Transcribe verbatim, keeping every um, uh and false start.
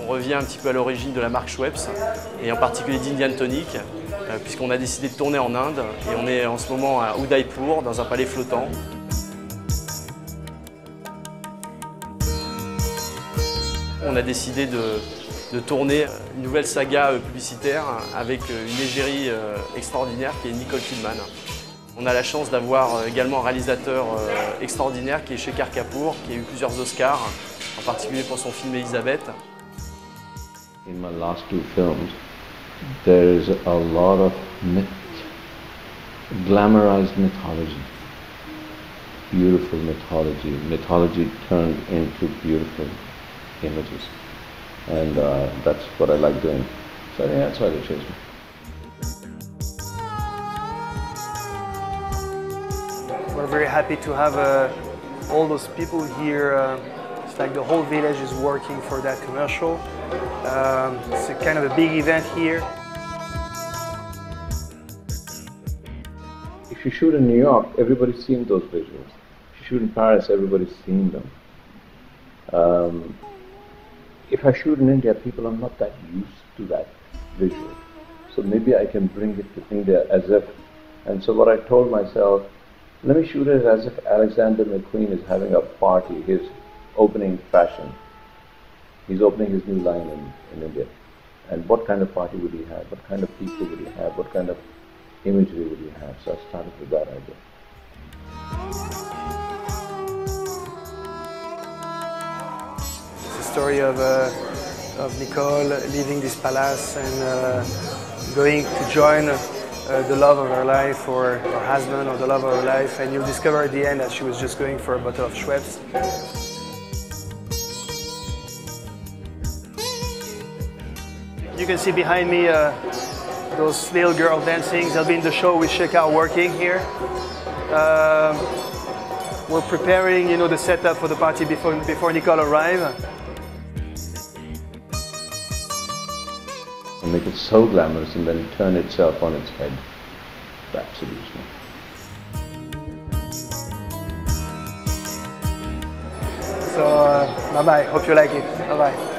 On revient un petit peu à l'origine de la marque Schweppes, et en particulier d'Indian Tonic, euh, puisqu'on a décidé de tourner en Inde, et on est en ce moment à Udaipur, dans un palais flottant. On a décidé de, de tourner une nouvelle saga publicitaire avec une égérie extraordinaire qui est Nicole Kidman. On a la chance d'avoir également un réalisateur extraordinaire qui est Shekhar Kapur, qui a eu plusieurs Oscars, en particulier pour son film Elisabeth. In my last two films, there is a lot of myth, glamorized mythology, beautiful mythology, mythology turned into beautiful images, and uh, that's what I like doing. So I think that's why they chose me. We're very happy to have uh, all those people here. Uh, it's like the whole village is working for that commercial. Um, it's a kind of a big event here. If you shoot in New York, everybody's seen those visuals. If you shoot in Paris, everybody's seen them. Um, if I shoot in India, people are not that used to that visual. So maybe I can bring it to India as if, and so what I told myself, let me shoot it as if Alexander McQueen is having a party, his opening fashion. He's opening his new line in, in India. And what kind of party would he have? What kind of people would he have? What kind of imagery would he have? So I started with that idea. It's the story of, uh, of Nicole leaving this palace and uh, going to join uh, the love of her life, or her husband, or the love of her life, and you'll discover at the end that she was just going for a bottle of Schweppes. You can see behind me uh, those little girls dancing. They'll be in the show with Shekhar working here. Um, we're preparing, you know, the setup for the party before, before Nicole arrives. And make it so glamorous and then turn itself on its head. That seduced me. So, uh, bye-bye. Hope you like it. Bye-bye.